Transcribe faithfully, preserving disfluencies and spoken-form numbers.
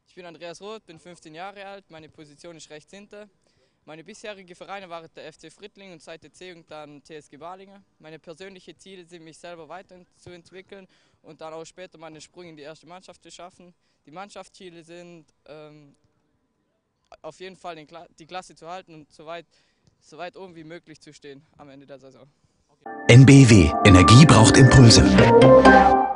Ich bin Andreas Roth, bin fünfzehn Jahre alt, meine Position ist rechts hinter. Meine bisherigen Vereine waren der F C Frittling und seit der C und dann T S G Balingen. Meine persönlichen Ziele sind, mich selber weiterzuentwickeln und dann auch später meinen Sprung in die erste Mannschaft zu schaffen. Die Mannschaftsziele sind, ähm, auf jeden Fall den Kla die Klasse zu halten und so weit, so weit oben wie möglich zu stehen am Ende der Saison. N B W. Energie braucht Impulse.